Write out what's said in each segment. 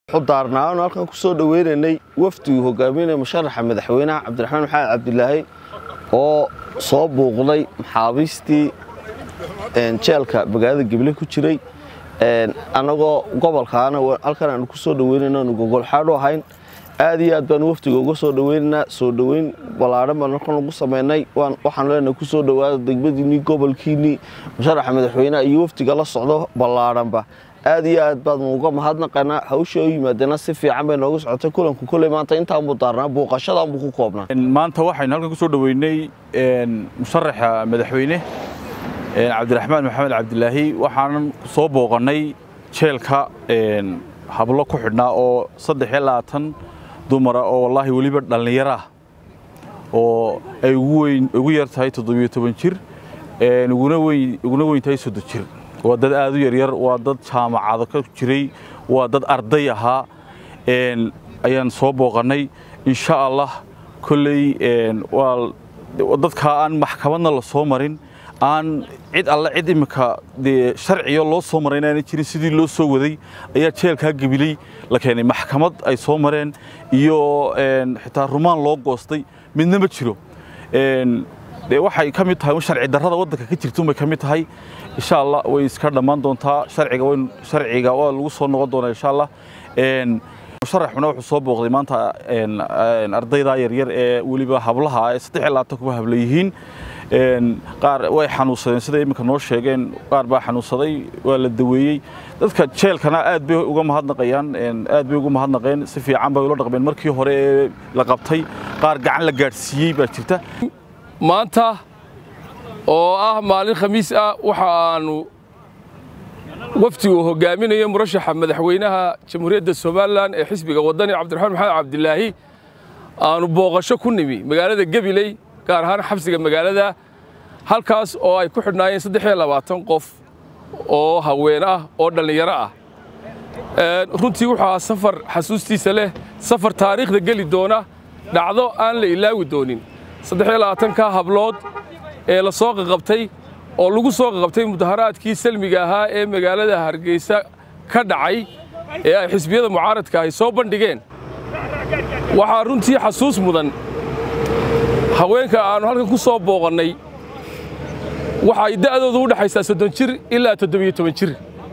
xuddaarnaan halkan ku soo dhaweynay wafdigu hogaaminaya musharaxa madaxweynaha Cabdiraxmaan Maxamed Cabdilaahi oo soo booqday maxaabiistii jeelka magaalada Gabiley ku jiray anagoo gobolkaana halkan aan ku soo dhaweynayno gogol xaadho ahayn aad iyo aad baan wafdiga uga soo dhaweynaa soo dhaweyn balaaran baan halkan ugu sameynay waxaan leenahay ku soo dhawaada degmadiini gobolkiini musharaxa madaxweynaha iyo wafdiga la socdo balaaranba aad iyo aad baad uga mahadnaqana hawsha oo yimaadana si fiican bay noogu socotay kulanku kulay maanta inta aan mudaarnaa booqashada aan ku koobnaa maanta waxaan halkan ku soo dhaweynay musharaxa madaxweyne Cabdiraxmaan Maxamed Cabdilaahi waxaan soo booqanay jeelka hablo ku xidhnaa oo 3 dumar oo wallahi waliba dhalinyaro ah oo ay ugu yartahay 17 jir uguna weyn tahay 30 jir waa dad aad u yar waa dad jaamacado ka jiray waa dad arday ahaa ayaan soo booqanay insha Allah kulay waa dadka aan maxkamadna la soo marin aan cid alla cid imika sharciyo loo soo marayna jirin sidii loo soo waday ayaa jeelka Gabiley la keenay maxkamad ay soo mareen iyo xitaa rumaan loo goostay midna ma jiro waxay ka mid tahay sharci darrada wadanka ka jirto ma ka mid tahay insha Allah way iska dhamaan doontaa sharciga waa lagu soo noqon doonaa insha Allah musharaxuna wuxuu soo booqday maanta ardayda yar ee waliba hablaha ee 3 kuba hableeyihiin qaar way xanuunsadeen sida imika noo sheegeen qaar baa xanuunsaday waa la daweeyay dadka jeelkana aad bay uga mahadnaqeen si fiican bay ula dhaqmeen markii hore la qabtay qaar gacan la gaarsiiyay baa jirta maanta oo ah maalin khamiis ah waxaanu wafdigu hogaaminayo murashaxa madaxweynaha jamhuuriyadda Soomaaliland ee xisbiga wadani Cabdiraxmaan Maxamed Cabdilaahi aanu booqasho ku nimi magaalada Gabiley gaar ahaan xabsiga magaalada halkaas oo ay ku xidhnaayeen 23 qof oo haween ah oo dhalinyaro ah runtii waxa safar xasuustiisa leh safar taariikhda gali doona dhacdo aan la ilaawi doonin 23 hablood ee la soo qabtay oo lagu soo qabtay mudaharaadkii salmiga ahaa ee magaalada Hargeysa ka dhacay ee ay xisbiyada mucaaradka ay soo bandhigeen waxa runtii xasuus mudan haweenka aanu halkan ku soo booqanay waxa ay da'doodu u dhaxaysaa 30 jir ilaa 17 jir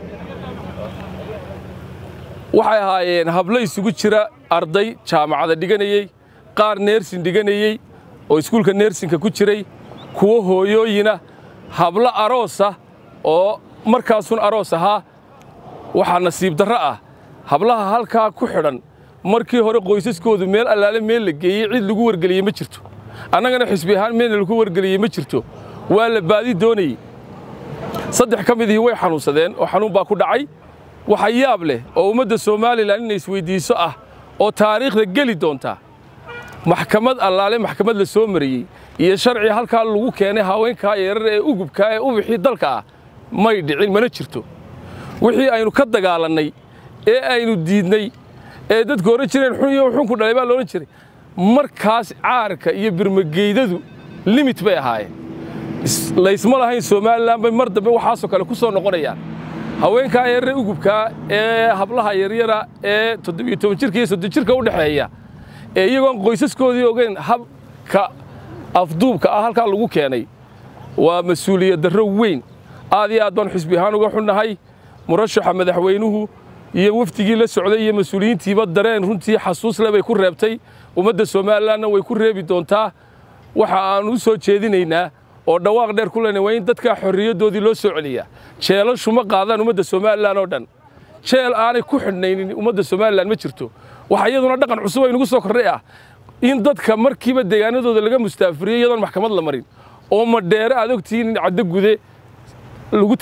waxay ahaayeen hablo isugu jira arday jaamacada dhiganayay qaar neersin dhiganayay oo iskuulka neersinka ku jiray kuwa hooyooyina hablo aroosa oo markaasun aroos ahaa waxa nasiib darro ah hablaha halka ku xidhan markii hore qoysaskoodu meel allaale meel la geeyay cid lagu wargeliyay ma jirto annagana xisbi ahaan meel lagu wargeliyay ma jirto waa la baadi doonay 3 ka midii way xanuunsadeen oo xanuun baa ku dhacay waxa yaab leh oo ummadda Soomaaliland inay isweydiiso ah oo taariikhda gali doonta maxkamad allaale maxkamad la soo mariyay iyo sharci halka lagu keenay haweenka yarar ee ugubka ee u wixii dalka ah may dhicin mana jirto wixii aynu ka dagaalanay ee aynu diidnay ee dadku hore jireen xun iyo xun ku dhalay baa loo jiray markaas caarka iyo birmageydadu limit bay ahaayeen laysma lahayn Soomaaliland bay mar dambe waxa soo kale ku soo noqonayaan haweenka yarar ugubka ee hablaha yaryara ee 17 jirka iyo 30 jirka u dhaxeeya ee iyagoon qoysaskoodii ogeyn habka afduubka ah halka lagu keenay waa mas'uuliyad darro weyn aad iyo aad baan xisbi ahaan uga xunnahay murashaxa madaxweynuhu iyo wafdigii la socday iyo mas'uuliyiintiiba dareen runtii xasuus leh bay ku reebtay ummadda Soomaalilandna way ku reebi doontaa waxa aan u soo jeedinaynaa oo dhawaaq dheer ku leenahay in dadka xorriyadoodii loo soo celiyaa jeelashu ma qaadaan ummadda Soomaaliland oo dhan jeel aanay ku xidhnaynin ummadda Soomaaliland ma jirto waxa iyaduna dhaqan cusub ay nagu soo kordhay ah in dadka markiiba deegaanadooda laga mustaafiriyay iyadoon maxkamad la marin oo ma dheere aad ogtiin in cadda gude lagu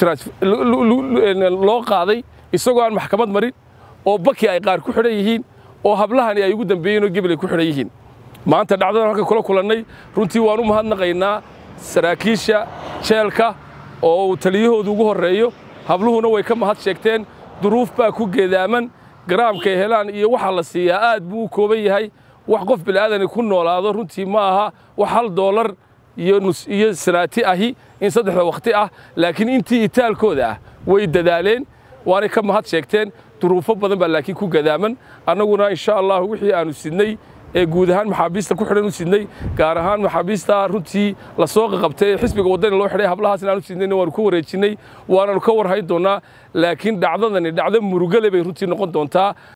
loo qaaday isagoo aan maxkamad marin oo baki ay qaar ku xidhan yihiin oo hablahani ay ugu dambeeyeen oo Gabiley ku xidhan yihiin maanta dhacdadan halka kula kulannay runtii waan u mahadnaqaynaa saraakiisha jeelka oo taliyahoodu ugu horeeyo habluhuna way ka mahad sheegteen duruuf baa ku geedaaman garaamka helaan iyo waxa la siiyaa aad buu kooban yahay wax qof bilaadan ku noolaado runtii ma aha wax $1 iyo sanaati ahi in 3 waqti ah laakiin intii itaalkooda ah way dadaaleen waana ka mahad sheegteen duruufo badan baa laakiin ku gadaaman annaguna insha allah wixii aanu sidnay ee guud ahaan maxaabiista ku xidhan u sidnay gaar ahaan maxaabiista runtii la soo qabtay ee xisbiga wadani loo xidhay hablahaasna aanu sidnayna waanu ku wareejinay waananu ka warhayn doonaa laakiin dhacdadani dhacdo murugale bay runtii noqon doontaa